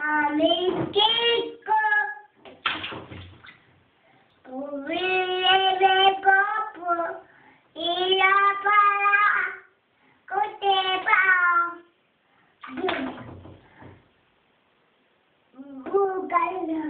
Amiguico, oubliez les copains, il a pas là, côté bas. Bougaille,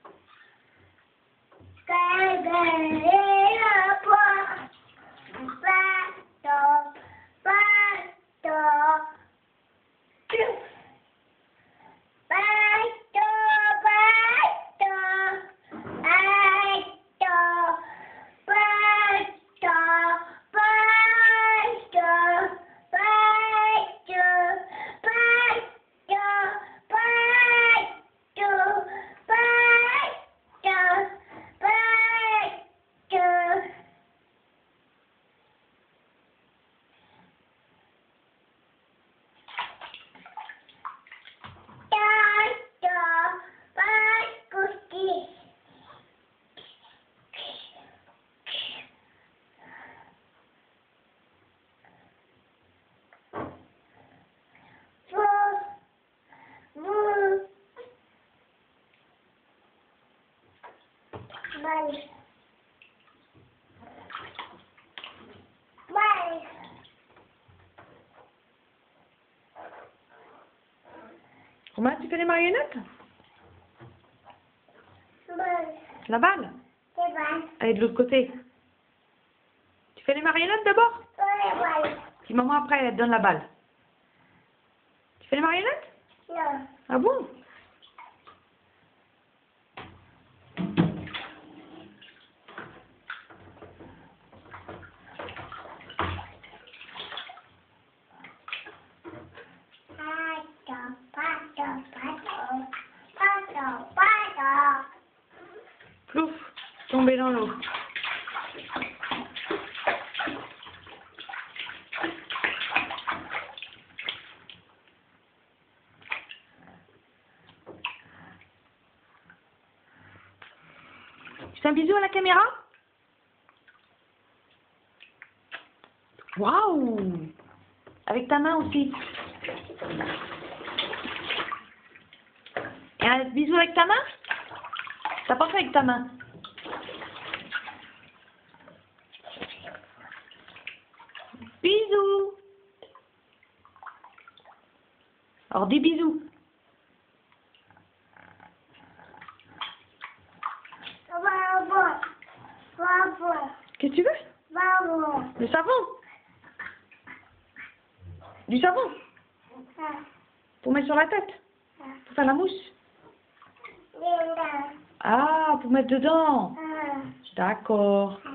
Comment tu fais les marionnettes? La balle? Allez, de l'autre côté. Tu fais les marionnettes d'abord? Puis maman après, elle te donne la balle. Tu fais les marionnettes? Non. Ah bon? Plouf, tombé dans l'eau. Tu fais un bisou à la caméra? Waouh! Avec ta main aussi. Et un bisou avec ta main? T'as pas fait avec ta main? Bisous! Alors dis bisous. Qu'est-ce que tu veux? Le savon? Du savon? Pour mettre sur la tête? Pour faire la mousse? Ah, pour mettre dedans? D'accord.